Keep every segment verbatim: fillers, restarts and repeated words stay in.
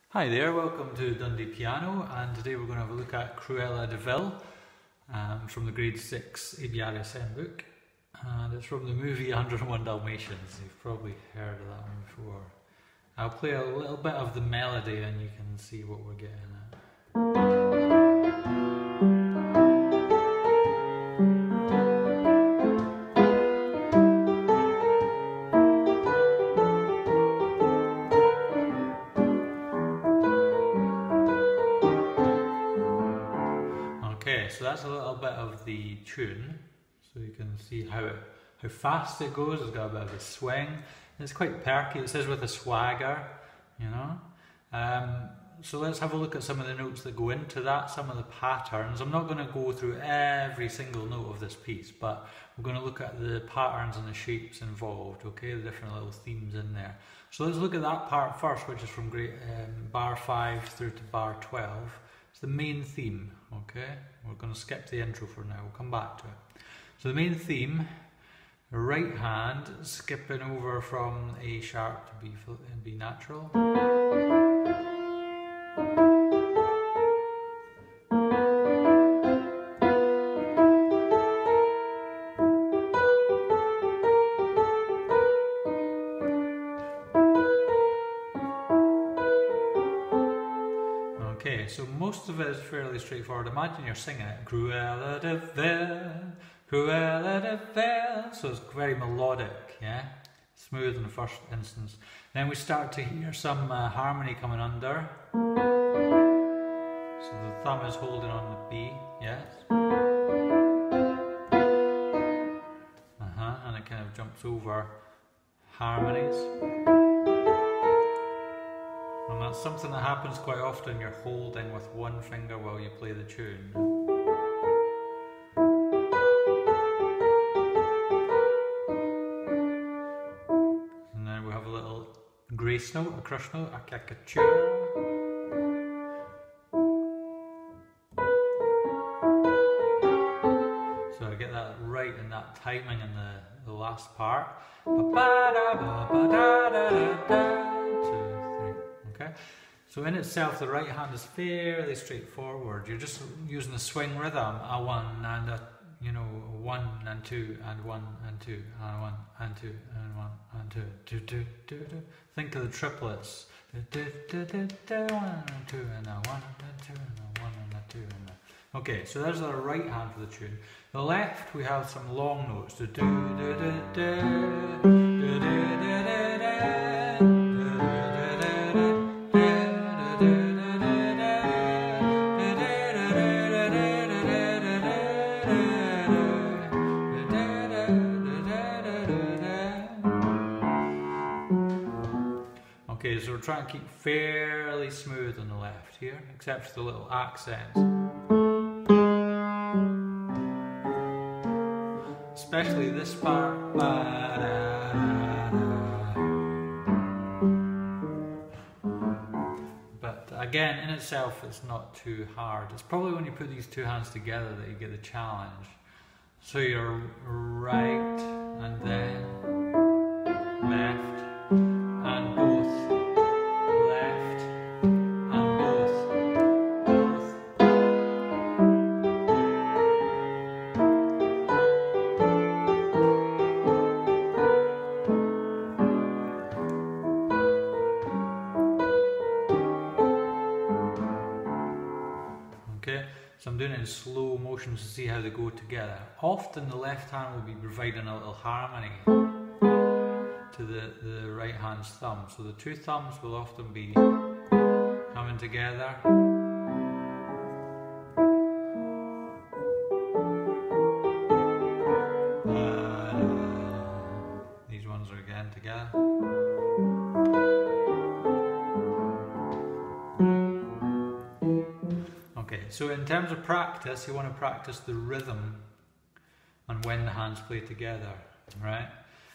Hi there, welcome to Dundee Piano, and today we're going to have a look at Cruella de Vil um, from the grade six A B R S M book, and it's from the movie one oh one Dalmatians. You've probably heard of that one before. I'll play a little bit of the melody and you can see what we're getting at. Okay, so that's a little bit of the tune, so you can see how it, how fast it goes. It's got a bit of a swing. It's quite perky. It says with a swagger, you know. Um, so let's have a look at some of the notes that go into that, some of the patterns. I'm not going to go through every single note of this piece, but we're going to look at the patterns and the shapes involved, okay, the different little themes in there. So let's look at that part first, which is from great, um, bar five through to bar twelve. It's the main theme, okay? We're going to skip the intro for now, we'll come back to it. So the main theme, right hand skipping over from A sharp to B, B natural. Okay, so most of it is fairly straightforward. Imagine you're singing it, Cruella de Vil, Cruella de Vil. So it's very melodic, yeah? Smooth in the first instance. Then we start to hear some uh, harmony coming under. So the thumb is holding on the B, yes? Uh-huh, and it kind of jumps over harmonies. And that's something that happens quite often. You're holding with one finger while you play the tune. And then we have a little grace note, a crush note, a caricature. So I get that right in that timing in the, the last part. Okay, so in itself the right hand is fairly straightforward. You're just using the swing rhythm, a one and a, you know, one and two and one and two and one and two and one and two, two, two, two, two. Think of the triplets. One and two and a one and a two and a one and a two and a. Okay, so there's the right hand for the tune. The left we have some long notes. Do do do do do do do do do. Okay, so we're trying to keep fairly smooth on the left here, except for the little accents. Especially this part. But again, in itself, it's not too hard. It's probably when you put these two hands together that you get the challenge. So you're right and then left and both. Left and both. Both. Okay, so I'm doing it in slow motion to see how they go together. Often the left hand will be providing a little harmony to the, the right hand's thumb. So the two thumbs will often be coming together. Uh, these ones are again together. Okay, so in terms of practice, you want to practice the rhythm and when the hands play together, right?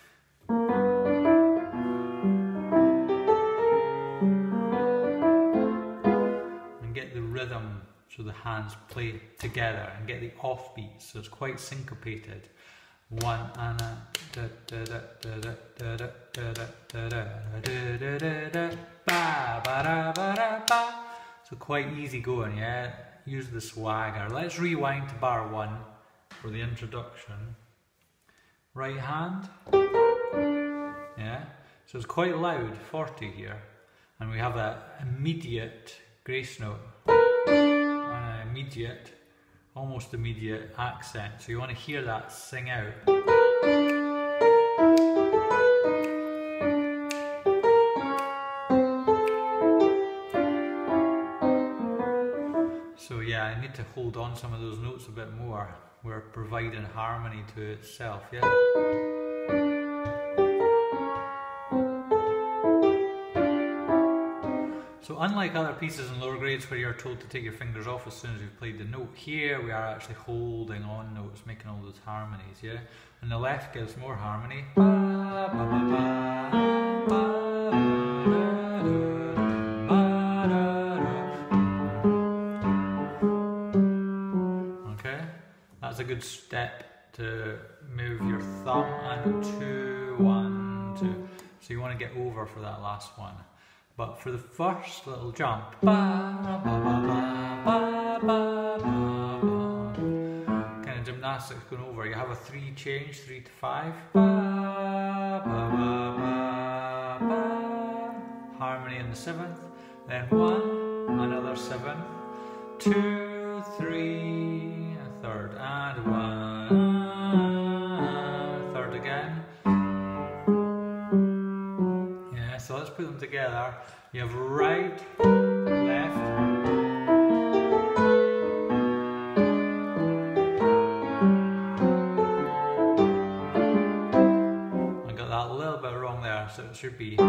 And get the rhythm so the hands play together and get the offbeats, so it's quite syncopated. one and a da da da da da da da da da da da da da ba ba da ba da ba. So quite easy going, yeah. Use the swagger. Let's rewind to bar one for the introduction. Right hand, yeah. So it's quite loud, forty here, and we have an immediate grace note, an immediate, almost immediate accent. So you want to hear that sing out. So yeah, I need to hold on some of those notes a bit more. We're providing harmony to itself, yeah? So unlike other pieces in lower grades where you're told to take your fingers off as soon as you've played the note, here we are actually holding on notes, making all those harmonies, yeah? And the left gives more harmony. Ba, ba, ba, ba, ba. That's a good step to move your thumb and two, one, two. So you want to get over for that last one. But for the first little jump, ba, ba, ba, ba, ba, ba, ba, kind of gymnastics going over. You have a three change, three to five. Ba, ba, ba, ba, ba. Harmony in the seventh. Then one, another seven, two, three. Third and one, third again. Yeah, so let's put them together. You have right, left. I got that a little bit wrong there, so it should be.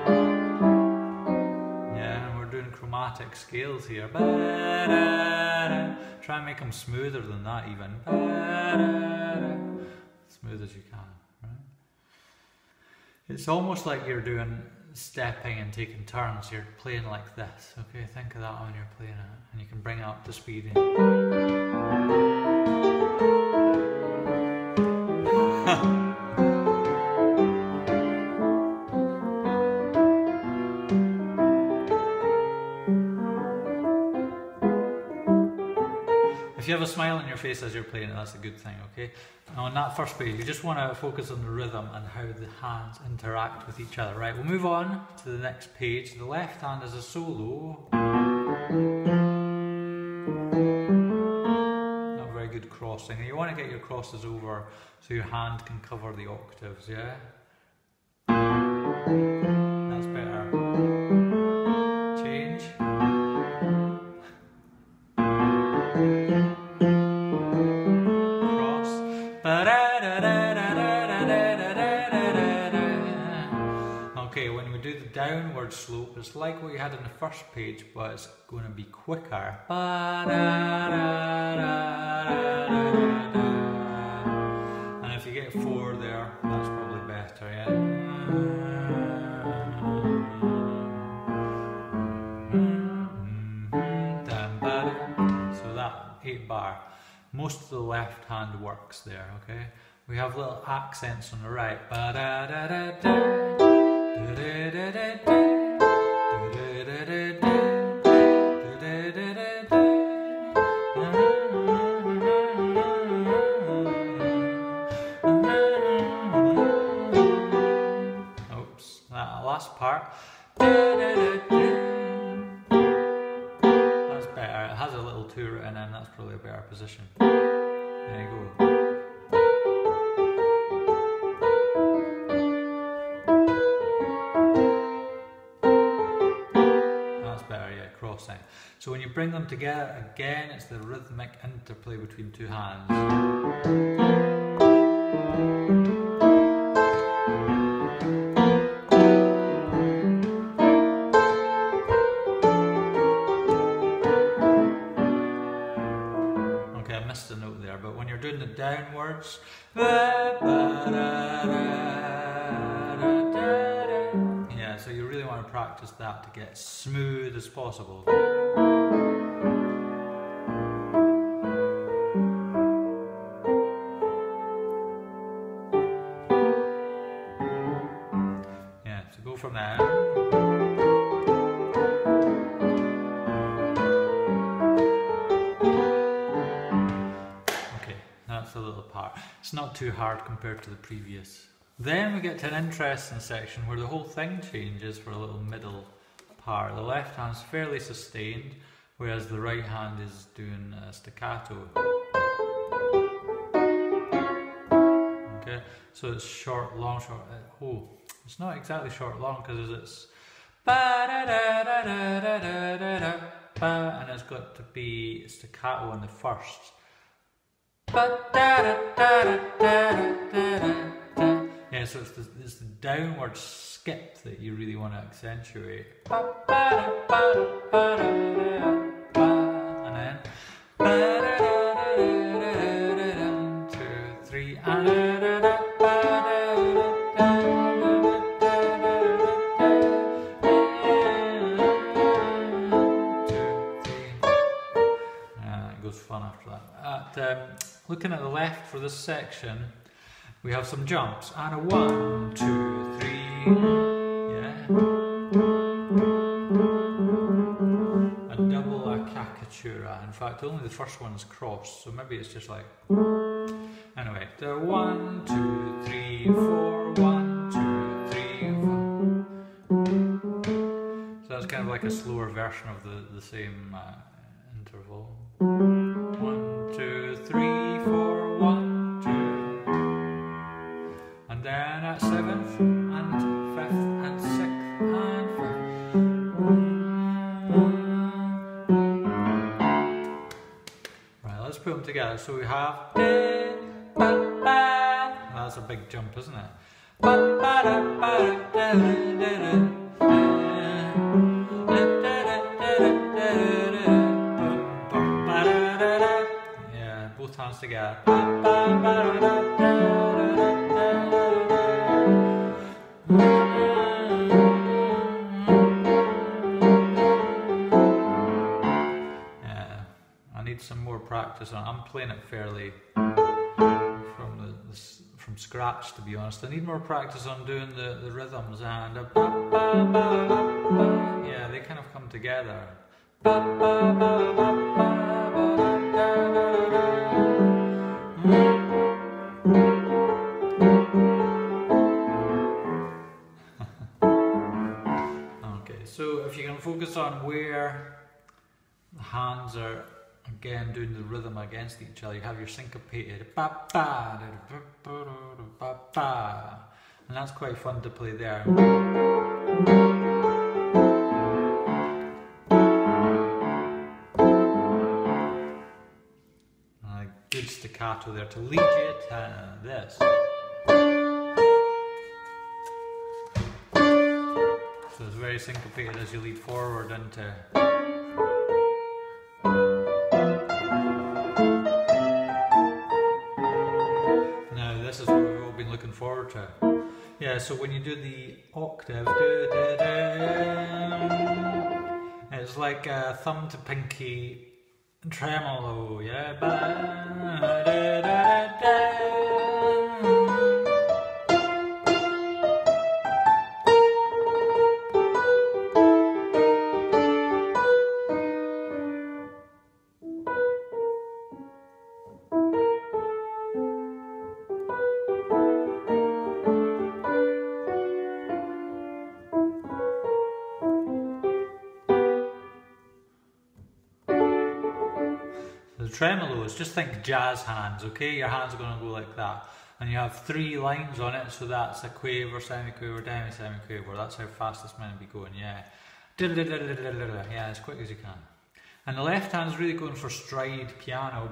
Yeah, and we're doing chromatic scales here. Ba-da-da. Try and make them smoother than that even. Ba-da-da. Smooth as you can, right? It's almost like you're doing stepping and taking turns. You're playing like this, okay? Think of that when you're playing it, and you can bring it up to speed. If you have a smile on your face as you're playing it, that's a good thing, okay? Now on that first page, you just want to focus on the rhythm and how the hands interact with each other, right? We'll move on to the next page. The left hand is a solo. Not very good crossing. And you want to get your crosses over so your hand can cover the octaves, yeah? That's better. Change. Okay, when we do the downward slope, it's like what you had in the first page, but it's going to be quicker. And if you get four there, that's probably better, yeah? So that eight bar. Most of the left hand works there, okay? We have little accents on the right. Oops, that last part. That's better. It has a little two written in, that's probably a better position. There you go. So when you bring them together again, it's the rhythmic interplay between two hands. Okay, I missed a note there, but when you're doing the downwards, yeah, so you really want to practice that to get smooth as possible. It's not too hard compared to the previous. Then we get to an interesting section where the whole thing changes for a little middle part. The left hand's fairly sustained, whereas the right hand is doing uh, staccato. Okay, so it's short, long, short. Uh, oh, it's not exactly short, long because it's and it's got to be staccato on the first. Yeah, so it's the, it's the downward skip that you really want to accentuate. And then two, three, and it goes fun after that. At, um, looking at the left for this section, we have some jumps and a one, two, three, yeah. A double a cacatura. In fact, only the first one is crossed, so maybe it's just like. Anyway, the one, two, three, four, one, two, three, four. So that's kind of like a slower version of the, the same uh, interval. One, two, three, four, one. And then at seventh and fifth and sixth and fifth. Right, let's put them together. So we have that's a big jump, isn't it? Yeah, both hands together. Some more practice on. I'm playing it fairly from the, the from scratch, to be honest. I need more practice on doing the, the rhythms and a ba, ba, ba, ba, ba. Yeah, they kind of come together. Ba, ba, ba, ba, okay, so if you can focus on where the hands are again doing the rhythm against each other, you have your syncopated ba, ba, ba, ba, ba, and that's quite fun to play there. And a good staccato there to lead you to this. So it's very syncopated as you lead forward into. Looking forward to. Yeah, so when you do the octave, do, do, do, it's like a thumb to pinky tremolo, yeah. Ba, da, da, da. Tremolos, just think jazz hands, okay? Your hands are going to go like that. And you have three lines on it, so that's a quaver, semi-quaver, demi-semi-quaver. That's how fast it's meant to be going, yeah. Yeah, as quick as you can. And the left hand's really going for stride piano.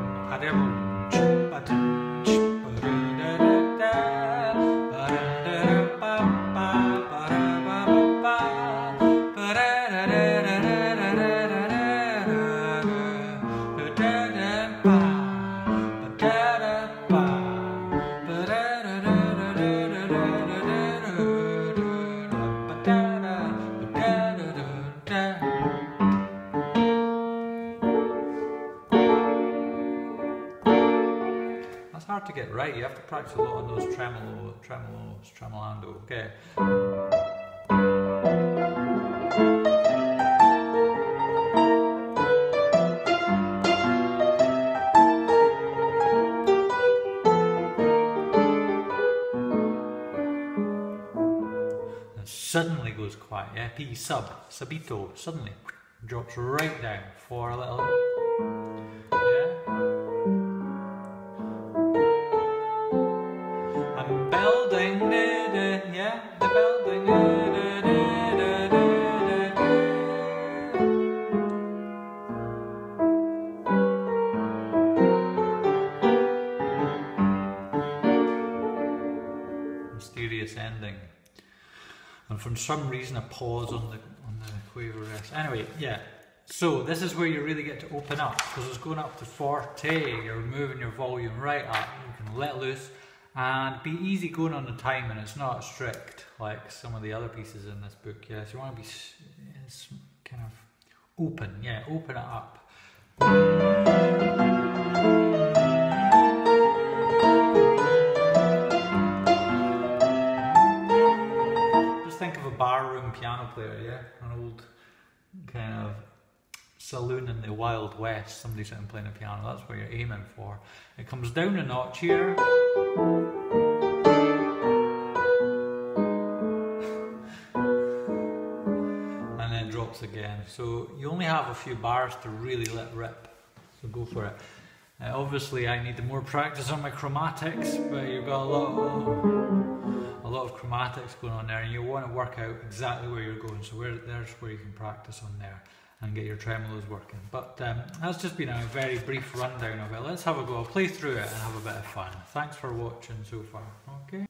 Hard to get right. You have to practice a lot on those tremolo, tremolos, tremolando. Okay. quiet, yeah? P, sub, subito, suddenly drops right down for a little, yeah? I'm building, da, da, yeah? The building, da, da, da, da, da, da. Mysterious ending. And for some reason a pause on the on the quaver rest. Anyway, yeah. So this is where you really get to open up, because it's going up to forte. You're moving your volume right up. You can let loose and be easy going on the time, and it's not strict like some of the other pieces in this book. Yeah, so you want to be it's kind of open. Yeah, open it up. Think of a barroom piano player, yeah? An old kind of saloon in the Wild West, somebody sitting playing a piano, that's what you're aiming for. It comes down a notch here. And then drops again. So you only have a few bars to really let rip, so go for it. Uh, obviously I need more practice on my chromatics, but you've got a lot of a lot of chromatics going on there, and you want to work out exactly where you're going, so where, there's where you can practice on there and get your tremolos working. But um, that's just been a very brief rundown of it. Let's have a go. I'll play through it and have a bit of fun. Thanks for watching so far. Okay.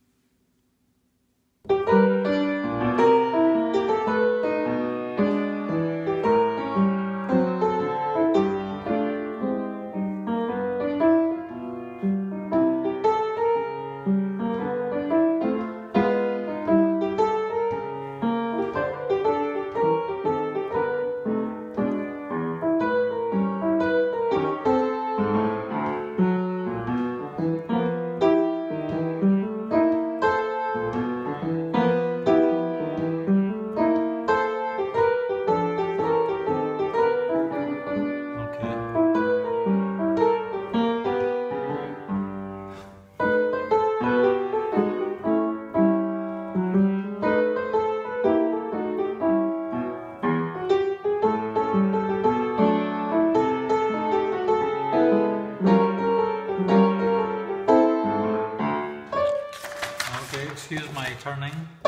Excuse my turning.